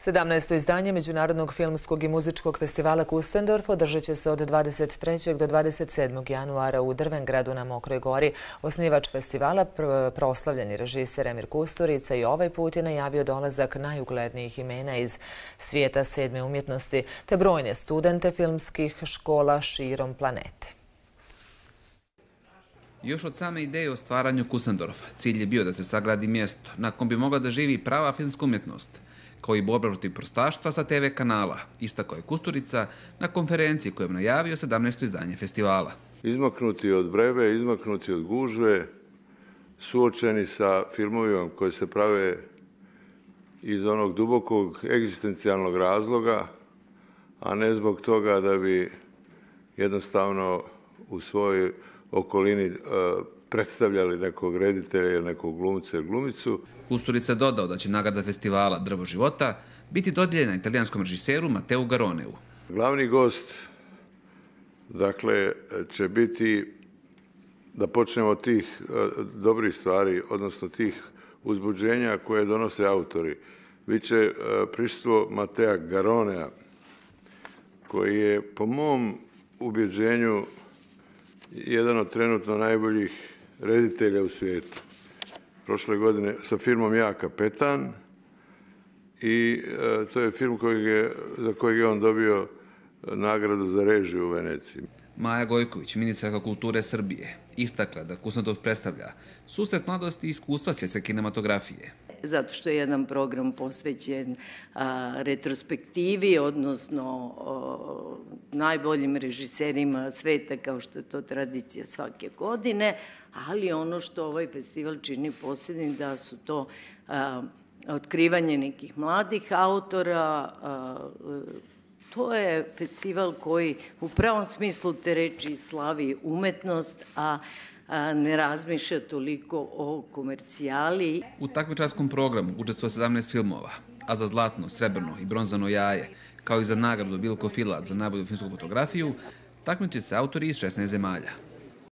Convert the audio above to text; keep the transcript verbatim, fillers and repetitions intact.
sedamnaesto izdanje Međunarodnog filmskog i muzičkog festivala Kustendorf održat će se od dvadeset trećeg do dvadeset sedmog januara u Drvengradu na Mokroj Gori. Osnivač festivala, proslavljeni režiser Emir Kusturica, i ovaj put je najavio dolazak najuglednijih imena iz svijeta sedme umjetnosti te brojne studente filmskih škola širom planete. Još od same ideje o stvaranju Kustendorfa cilj je bio da se sagradi mjesto na kom bi mogla da živi prava filmska umjetnost, kao i borba protiv prostaštva sa te ve kanala, istakao je Kusturica na konferenciji koju je najavio sedamnaesto izdanje festivala. Izmaknuti od vrebe, izmaknuti od gužve, suočeni sa filmovima koji se prave iz onog dubokog egzistencijalnog razloga, a ne zbog toga da bi jednostavno u svojoj okolini predstavljali nekog reditelja ili nekog glumca ili glumicu. Kusturica je dodao da će nagrada festivala Drvo života biti dodijeljena italijanskom režiseru Mateu Garoneu. Glavni gost, dakle, će biti, da počnemo od tih dobrih stvari, odnosno tih uzbuđenja koje donose autori. Biće prisustvo Matea Garonea, koji je po mom ubjeđenju jedan od trenutno najboljih reditelja u svijetu. Prošle godine sa filmom Ja, kapetan, i e, to je film kojeg je, za kojeg je on dobio nagradu za režiju u Veneciji. Maja Gojković, ministarka kulture Srbije, istakla da Kustendorf predstavlja susret mladosti i iskustva svjetske kinematografije. Zato što je jedan program posvećen a, retrospektivi, odnosno a, najboljim režiserima sveta, kao što je to tradicija svake godine, ali ono što ovaj festival čini posebnim da su to a, otkrivanje nekih mladih autora. A, to je festival koji u pravom smislu te reči slavi umetnost, a ne razmišlja toliko o komercijali. U takmičarskom programu učestvuje sedamnaest filmova, a za zlatno, srebrno i bronzano jaje, kao i za nagradu Vilko Filap za najbolju filmsku fotografiju, takmiče se autori iz šesnaest zemalja.